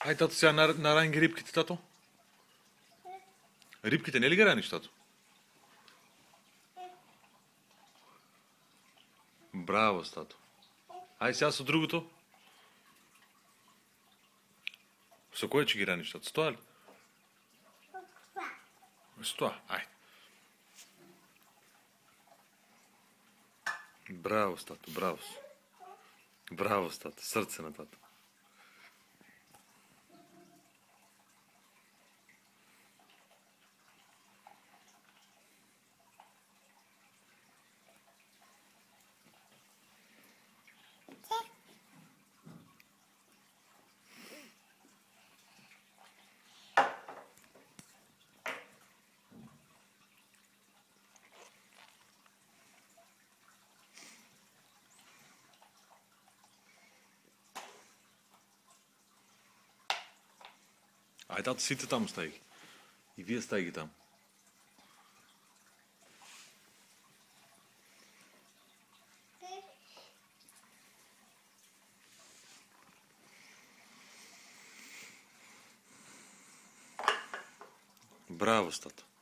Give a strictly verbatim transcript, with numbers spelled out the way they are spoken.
Айде, тато, сега нар- нарань ги рибките, тато. Рибките не ли ги раниш, тато? Браво, тато. Ай, сега с другото. Со кое ще ги раниш, тато? С това ли? С това, ай. Браво, тато, браво. Браво, тато, сърце на тато. Ай, тато, сите там стай ги. И вие стай ги там. Браво, тато.